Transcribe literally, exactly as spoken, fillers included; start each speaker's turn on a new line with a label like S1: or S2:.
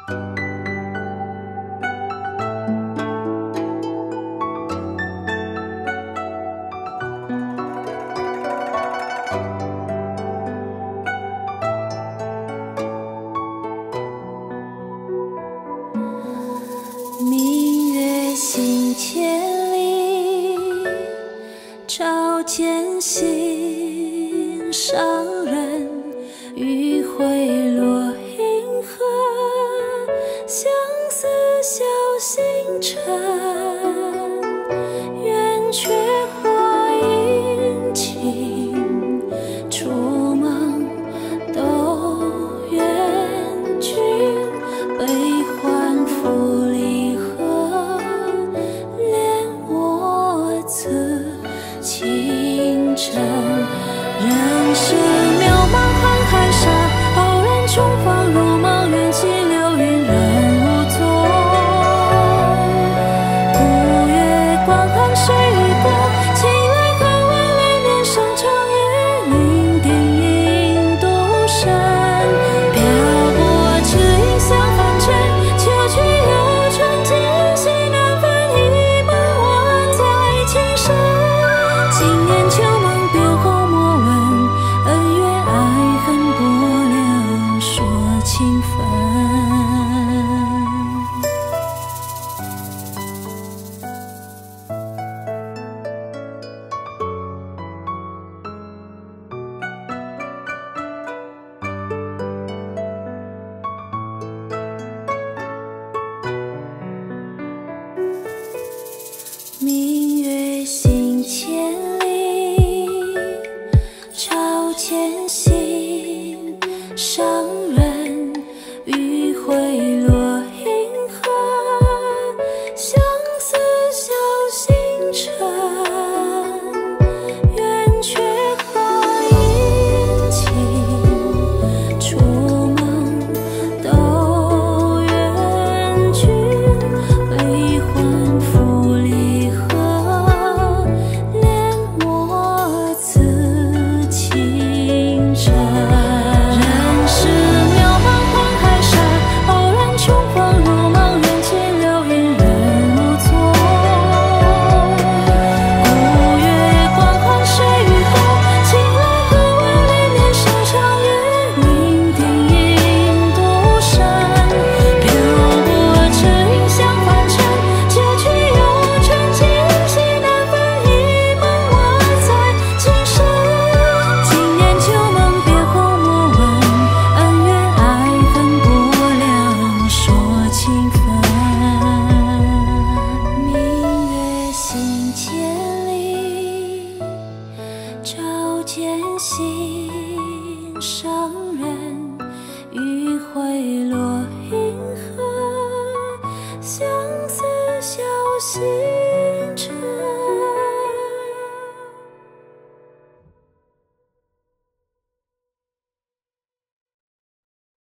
S1: 明月行千里，照见心上人。余晖落银河，相思小星辰。圆缺或阴晴，初梦都愿君。悲欢复离合，怜我此倾城。人世渺茫航海沙，傲然重放如梦，缘起流云人无踪。古月光寒水过，青来河湾连连上长夜，零点影独身。漂泊赤影相凡尘，秋去又春，今夕难分，一梦万载情深。今年秋梦别后莫问，恩怨爱恨薄凉说情分。明月行千里，照见心上人。余晖落银河，相思小星辰。圆缺或阴晴，初梦都愿君。悲欢复离合，怜我此倾城。人世渺茫航海沙，傲然重放如梦，缘起流云人无踪。古月光寒水过，青来河湾连连上长夜，零点影独身。漂泊赤影相凡尘，秋去又春，今夕难分，一梦万载情深。今年秋梦别后莫问，恩怨爱恨薄凉说情分。明月行千里，照见心上人。